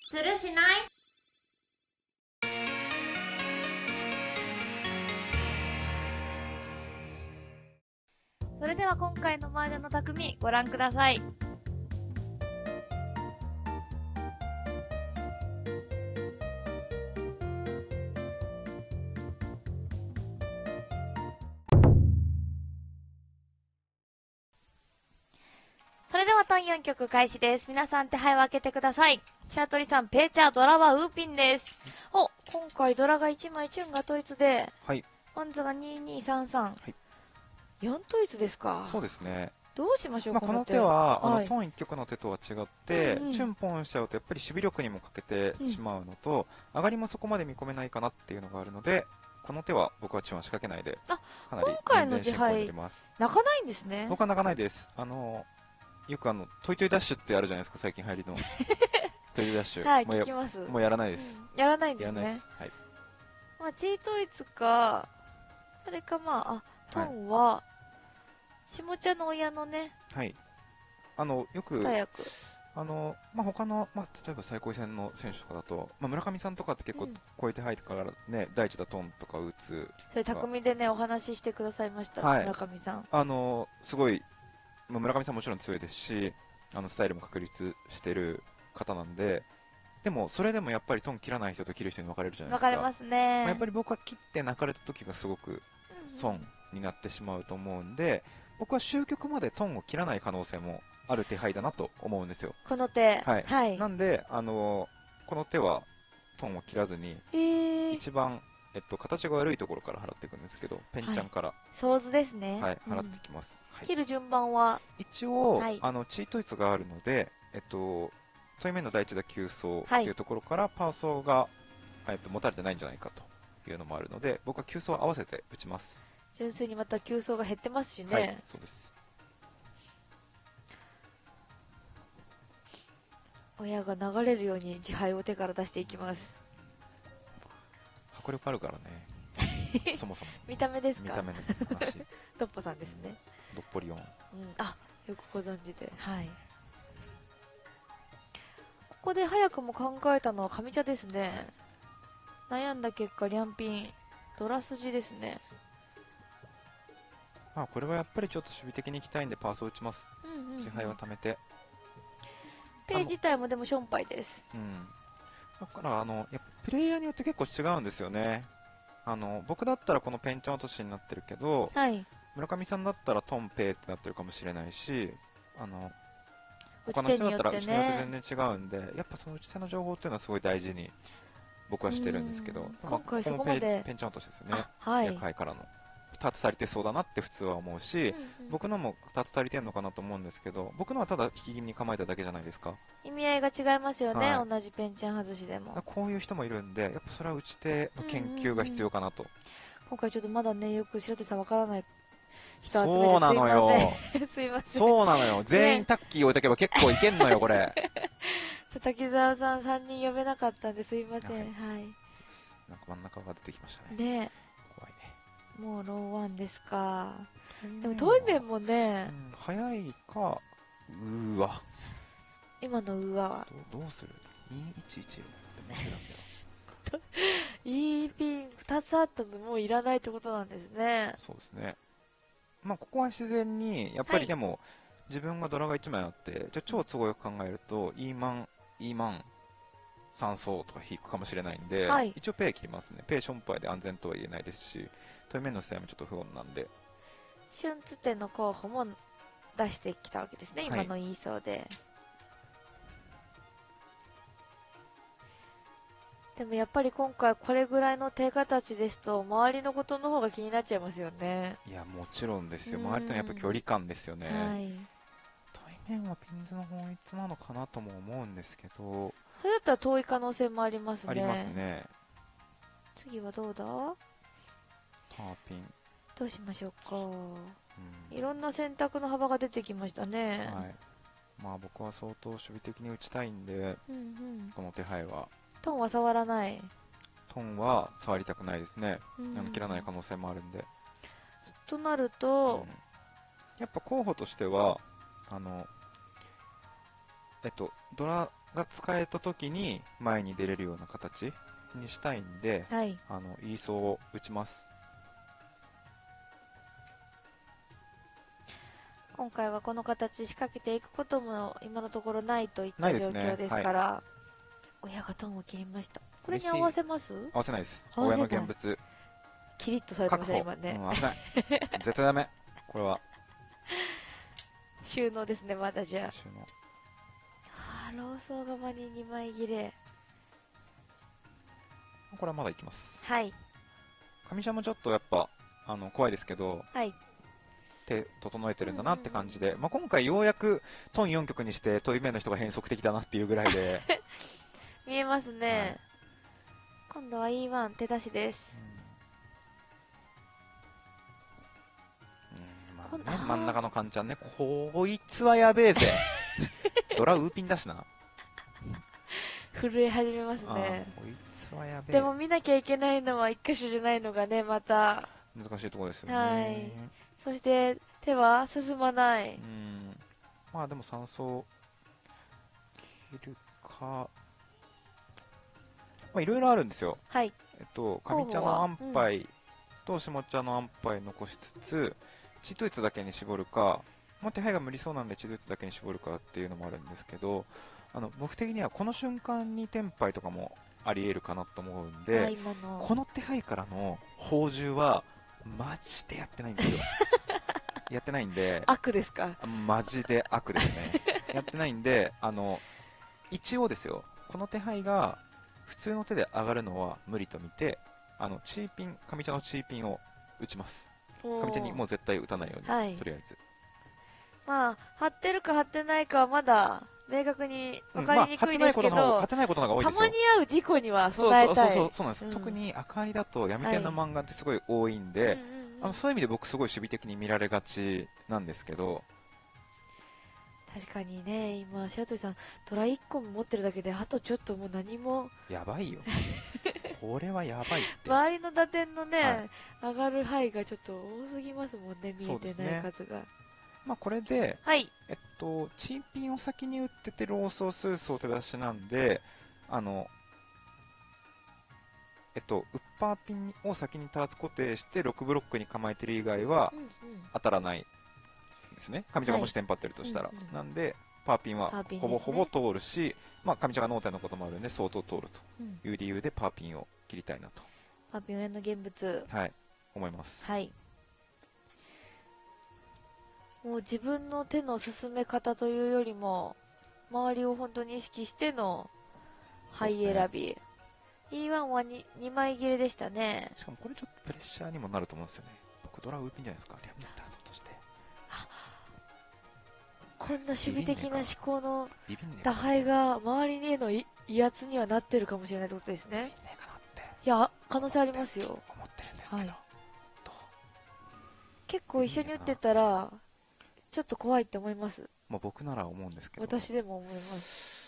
するしない。 それでは今回の麻雀の匠ご覧ください。それではトン4曲開始です。皆さん手配を開けてください。白鳥さん、ペーチャー、ドラはウーピンです。お、今回ドラが1枚、チュンが統一で、 はい。 ワンズが2233。 はい。 4統一ですか。 そうですね。 どうしましょう、 この手は、 はい、 トン1曲の手とは違って、 うんうん、 チュンポンしちゃうとやっぱり守備力にも欠けてしまうのと、上がりもそこまで見込めないかなっていうのがあるので、この手は僕はチュンは仕掛けないで、かなり今回の自進行にな敗ります。 泣かないんですね。 僕は泣かないです。よくトイトイダッシュってあるじゃないですか、最近入りの。トイトイダッシュ。 はい、聞きます。 もうやらないです。 やらないんですね。 はい。 まあ、チートイツか、それかトンは、下茶の親のね、 はい。よく、他の、例えば最高位戦の選手とかだと、村上さんとかって結構超えて入ってからね、第一打トンとか打つ。 それ匠でね、お話ししてくださいました、村上さん。 すごい、村上さんもちろん強いですし、スタイルも確立してる方なんで、でも、それでもやっぱりトン切らない人と切る人に分かれるじゃないですか。 分かれますね。 やっぱり僕は切って泣かれた時がすごく損になってしまうと思うんで、僕は終局までトンを切らない可能性もある手配だなと思うんですよ。 この手。 はい。なんで、この手はトンを切らずに、一番、形が悪いところから払っていくんですけど、ペンチャンから。 ソーズですね。 はい、払っていきます。 切る順番は一応、チートイツがあるので、対面の第一打急走っていうところから、パーソーが、持たれてないんじゃないかというのもあるので、僕は急走合わせて打ちます。 純粋にまた急走が減ってますしね。 はい、そうです。 親が流れるように自敗を手から出していきます。 迫力あるからね。そもそも。 見た目ですか。 見た目の話。 ドッポさんですね。 ドッポリオン。 よくご存知で。はい。ここで早くも考えたのは上茶ですね。悩んだ結果、リャンピン、ドラ筋ですね。 これはやっぱりちょっと守備的にいきたいんでパーソー打ちます。自敗を貯めて。 ペイ自体もでもションパイです。 だからやっぱプレイヤーによって結構違うんですよね。僕だったらこのペンチャン落としになってるけど、村上さんだったらトンペイってなってるかもしれないし、他の人だったら打ち手によって全然違うんで、やっぱその打ち手の情報っていうのはすごい大事に僕はしてるんですけど、 今回そこまでペンチャン落としですよね。役杯からの2つ足りてそうだなって普通は思うし、僕のも2つ足りてるのかなと思うんですけど、僕のはただ引き気味に構えただけじゃないですか。 意味合いが違いますよね、同じペンチャン外しでも。 こういう人もいるんで、やっぱそれは打ち手の研究が必要かなと。 今回ちょっとまだね、よく白手さんわからない人集めてそうなのよ。 すいません。 そうなのよ。全員タッキー置いとけば結構いけんのよ、これ。 滝沢さん3人呼べなかったんですいません。はい。 なんか真ん中が出てきましたね。 ね。 怖いね。 もうローワンですか。でもトイメンもね、 早いか、うわ。 今のうわはどうする ?211 って負けなんだよ。 いいピン2つあったのもういらないってことなんですね。 そうですね。ここは自然に、やっぱりでも、自分がドラが1枚あって、超都合よく考えると、イーマン、3層とか引くかもしれないんで、一応ペイ切りますね。ペイションパイで安全とは言えないですし、対面の試合もちょっと不穏なんで。 春津手の候補も出してきたわけですね、今の言いそうで。でもやっぱり今回これぐらいの手形ですと周りのことの方が気になっちゃいますよね。 いやもちろんですよ。周りとのやっぱ距離感ですよね。対面はピンズの本一なのかなとも思うんですけど、 それだったら遠い可能性もありますね。 ありますね。 次はどうだ。 パーピンどうしましょうか。いろんな選択の幅が出てきましたね。 僕は相当守備的に打ちたいんで、この手配はトンは触らない。 トンは触りたくないですね。切らない可能性もあるんで。 となると、 やっぱ候補としてはドラが使えた時に前に出れるような形にしたいんで、 はい、 イーソーを打ちます。 今回はこの形仕掛けていくことも今のところないといった状ないですね況ですから、親がトンを切りました。これに合嬉しい。 わせます？ 合わせないです。 合わせない親の現物キリッとされてま確保、 した今ね、 うん、危ない絶対ダメこれは収納ですね。まだじゃあ、 収納。 ローソー側に2枚切れ。 これはまだいきます。 はい、 上車もちょっとやっぱ怖いですけど、 はい、 手整えてるんだなって感じで、まあ、今回ようやくトン4曲にしてトイメの人が変則的だなっていうぐらいで見えますね、 はい、 今度は E1 手出しです。 まあね、真ん中のカンちゃんね、こいつはやべえぜドラウーピンだしな震え始めますね。 こいつはやべえ。 でも見なきゃいけないのは1箇所じゃないのがね、また難しいところですよね。 はい、そして手は進まない。 まあでも3層切るか、まあいろいろあるんですよ。 はい、 上茶の安牌と下茶の安牌残しつつ、血統一だけに絞るか、まあ、手配が無理そうなんで血統一だけに絞るかっていうのもあるんですけど、僕的にはこの瞬間にテンパイとかもありえるかなと思うんで、この手配からの宝珠はマジでやってないんですよやってないんで、 悪ですか？ マジで悪ですねやってないんで、一応ですよ、この手配が普通の手で上がるのは無理と見て、チーピン、上茶のチーピンを打ちます。上茶にもう絶対打たないように、 はい、 とりあえず。 まあ、張ってるか張ってないかはまだ明確に分かりにくいですけど、 張ってないことの方が多いですよ。 たまに会う事故には備えたい。 そうなんです、特に赤りだと闇系の漫画ってすごい多いんで、そういう意味で僕すごい守備的に見られがちなんですけど、 確かにね、今白鳥さんトラ1個も持ってるだけであとちょっともう何もやばいよこれはやばいって。 周りの打点のね、上がる範囲がちょっと多すぎますもんね、見えてない数が。 まあこれで、 はい、 チンピンを先に打っててローソースースを手出しなんで、ウッパーピンを先にターツ固定して6ブロックに構えてる以外は当たらないですね。上茶がもしテンパってるとしたら、なんでパーピンはほぼほぼ通るし、まあ上茶が脳天のこともあるんで相当通るという理由でパーピンを切りたいなと、 パーピン上の現物、 はい、思います。 はい、もう自分の手の進め方というよりも周りを本当に意識しての牌選び、E1 は 2枚切れでしたね。 しかもこれちょっとプレッシャーにもなると思うんですよね。僕ドラウーピンじゃないですか、リャミッターズとして。 こんな守備的な思考の打牌が周りへの威圧にはなってるかもしれないってことですね。いや、可能性ありますよ。 思ってるんですけど、はい、 結構一緒に打ってたらちょっと怖いって思います。 もう僕なら思うんですけど、 私でも思います。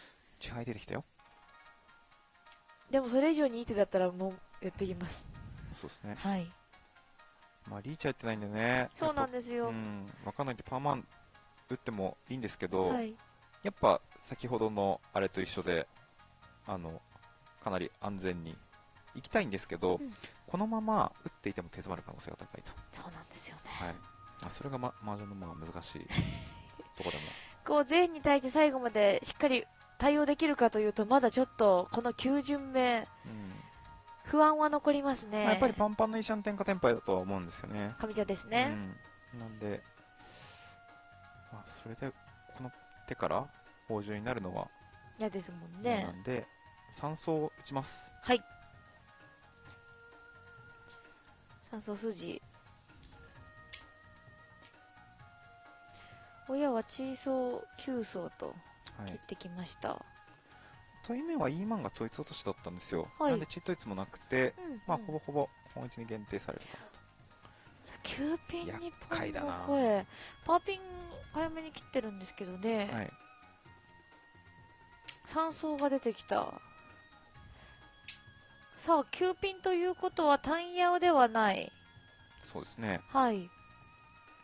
地配出てきたよ。 でもそれ以上にいい手だったらもうやってきます。 そうですね。 はい。 まあリーチ入ってないんでね。 そうなんですよ。 わかんないんでパーマン打ってもいいんですけど、 はい、 やっぱ先ほどのあれと一緒でかなり安全に行きたいんですけど、このまま打っていても手詰まる可能性が高いと。 そうなんですよね。 はい。それが麻雀の難しいところでもこう全員に対して最後までしっかり対応できるかというと、まだちょっとこの9巡目、不安は残りますね。 やっぱりパンパンのイシャンテンかテンパイだとは思うんですよね。 上茶ですね。 なんで、それでこの手から宝珠になるのは嫌ですもんね。 なんで3層打ちます。 はい。3層筋。親はチーソー9層と切ってきました。 という面は E マンが統一落としだったんですよ。なんでチー統一もなくて、ほぼほぼ本一に限定されるかなと。 9ピンにポンのな声。パーピン早めに切ってるんですけどね。 はい、 3層が出てきた。さあ9ピンということは単ヤオではない。 そうですね。 はい。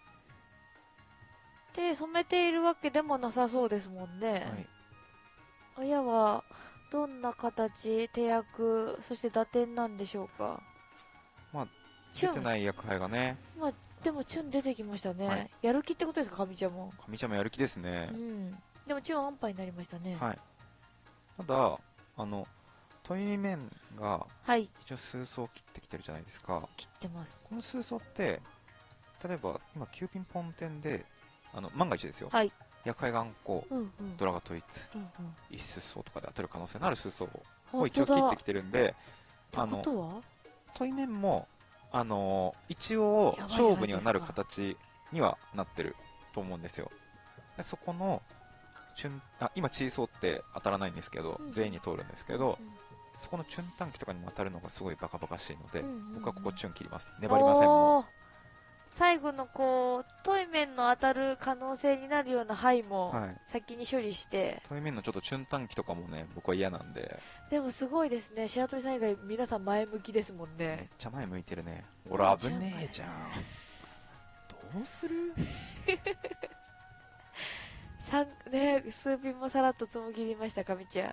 で染めているわけでもなさそうですもんね。はい、 親はどんな形、手役、そして打点なんでしょうか。 まあ、出てない役配がね。 まあ、でもチュン出てきましたね。 はい、 やる気ってことですか、上ちゃんも。 上ちゃんもやる気ですね。 うん。でもチュン安牌になりましたね。 はい。ただ、対面が、一応数層切ってきてるじゃないですか。 切ってます。 この数層って、例えば、今、9ピンポン点で、万が一ですよ。厄介頑固、ドラが統一、一数層とかで当たる可能性のある数層を一応切ってきてるんで、対面も、一応、勝負にはなる形にはなってると思うんですよ。でそこの、今、チーソーって当たらないんですけど、全員に通るんですけど、そこのチュン短期とかにも当たるのがすごいバカバカしいので、僕はここチュン切ります。粘りませんもん。 最後の対面の当たる可能性になるような範囲も先に処理して、 対面のちょっとチュン短期とかもね、僕は嫌なんで。 でもすごいですね、白鳥さん以外皆さん前向きですもんね。 めっちゃ前向いてるね。俺危ねえじゃん。どうするね、数ピンもさらっとつもぎりました、上ちゃん。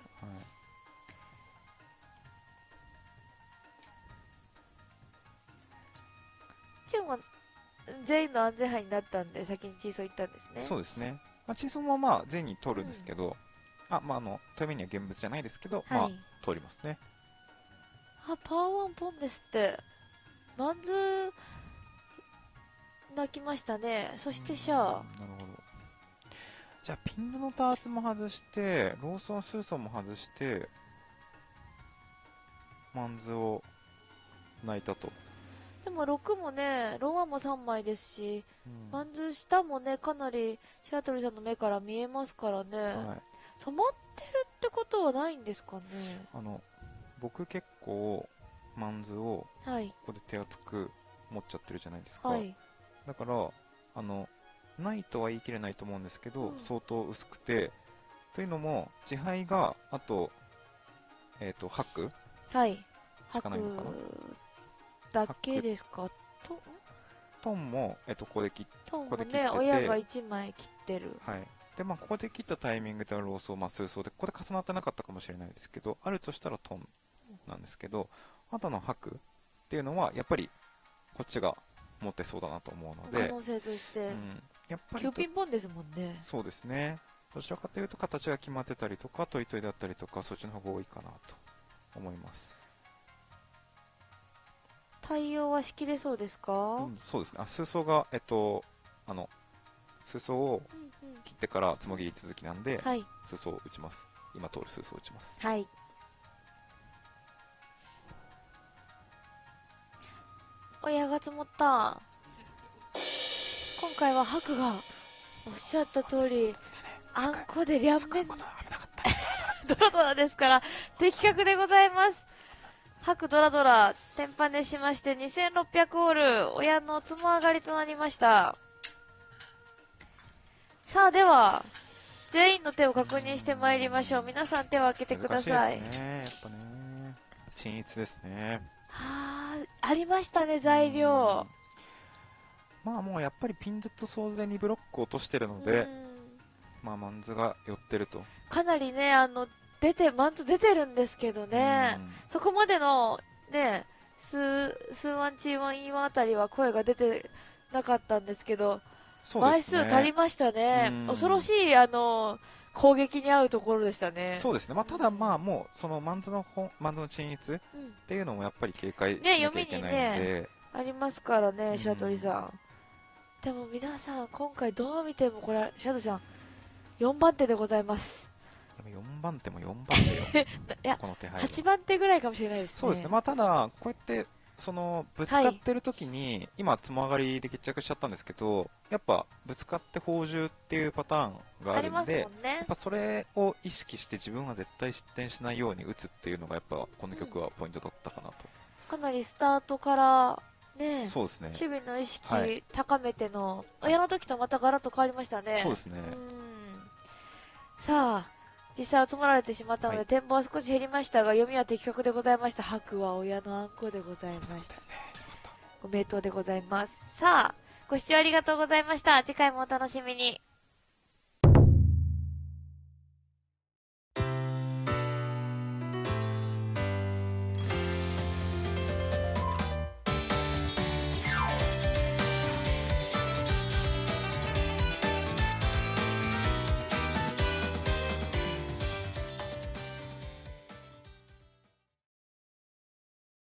チュンは全員の安全範囲になったんで先にチーソー行ったんですね。 そうですね。チーソーもまあ全員に通るんですけど、対面には現物じゃないですけど、通りますね。 パワーワンポンですって。マンズ泣きましたね。そしてシャア。なるほど。 じゃあピングのダーツも外して、ローソンスーソンも外して、マンズを泣いたと。 でも6もね、ローワンも3枚ですし、マンズ下もね、かなり白鳥さんの目から見えますからね。染まってるってことはないんですかね。 僕結構、マンズを、ここで手厚く持っちゃってるじゃないですか。だから、ないとは言い切れないと思うんですけど、相当薄くて、というのも、自敗が、あと、8しかないのかな。 だけですか。 トンも、ここで切って、 トンもね、親が1枚切ってる。 で、ここで切ったタイミングではローソー、数層で、ここで重なってなかったかもしれないですけど、あるとしたらトンなんですけど、あとの白っていうのは、やっぱり、こっちが持ってそうだなと思うので、 可能性として、 やっぱり 9ピンポンですもんね。 そうですね。どちらかというと、形が決まってたりとか、トイトイだったりとか、そっちの方が多いかなと思います。 対応はしきれそうですか？ そうですね。数層が、数層を切ってからつもぎり続きなんで、数層を打ちます。今通る数層を打ちます。 親が積もった。今回は白がおっしゃった通り、あんこで両面ドラドラですから的確でございます。白ドラドラ天パネしまして2600オール、親のつも上がりとなりました。さあでは全員の手を確認してまいりましょう。皆さん手を開けてください。 難しいですね、やっぱね。均一ですね。 ありましたね、材料。 もうやっぱりピンズと総勢にブロックを落としてるので、マンズが寄ってると。 かなりね、マンズ出てるんですけどね、そこまでのね、数ワンチーワンイーワンあたりは声が出てなかったんですけど、枚数足りましたね。恐ろしい攻撃に合うところでしたね。 そうですね。ただもうそのマンズの鎮逸っていうのもやっぱり警戒しなきゃいけないので、 ありますからね、白鳥さん。でも皆さん今回どう見てもこれ白鳥さん4番手でございます。 4番手も4番手よ。 いや、この手配8番手ぐらいかもしれないですね。 そうですね。ただこうやってぶつかってる時に、今つも上がりで決着しちゃったんですけど、やっぱぶつかって宝珠っていうパターンがあるんで、やっぱそれを意識して自分は絶対失点しないように打つっていうのがやっぱこの曲はポイントだったかなと。 かなりスタートからね、 そうですね。 守備の意識高めての、親の時とまたガラッと変わりましたね。 そうですね。 さあ、実際は積もられてしまったので、展望は少し減りましたが、読みは的確でございました。白は親のあんこでございました。ご名答でございます。さあ、ご視聴ありがとうございました。次回もお楽しみに。